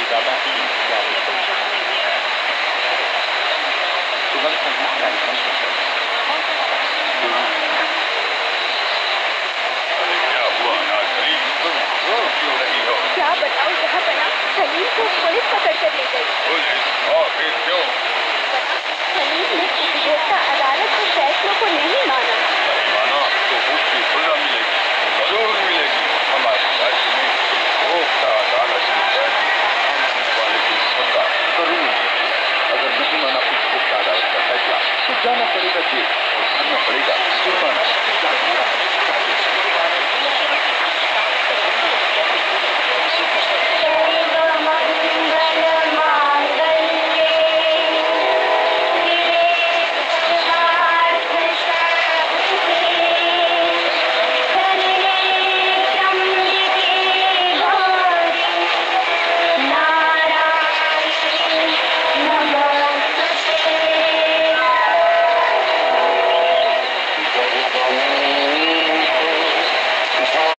Alibaba की जादू परीक्षा सुगम संगीत कार्यक्रम अरे क्या हुआ नाज सलीम? रो क्यों रही हो? क्या बताओ जहाँपनाह, सलीम को पुलिस पकड़ कर ले गई। पुलिस? और फिर क्यों? सलीम ने उपभोक्ता अदालत